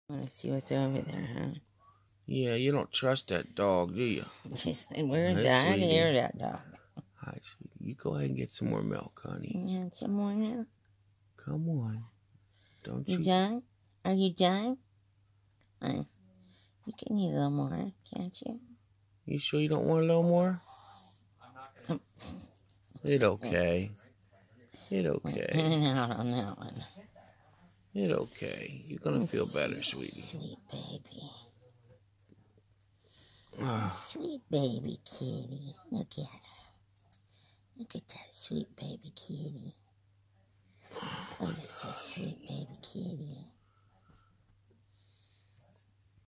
Want to see what's over there, huh? Yeah, you don't trust that dog, do you? She said, where's Hi, that? I sweetie. hear that dog. Hi, sweetie. You go ahead and get some more milk, honey. You want some more now? Come on. Don't You you? done? Are you done? You can eat a little more, can't you? You sure you don't want a little more? It's okay. It's okay. Out on that one. It's okay. You're gonna feel better, sweetie. Sweet baby. Sweet baby kitty. Look at her. Look at that sweet baby kitty. Oh, that's a sweet baby kitty.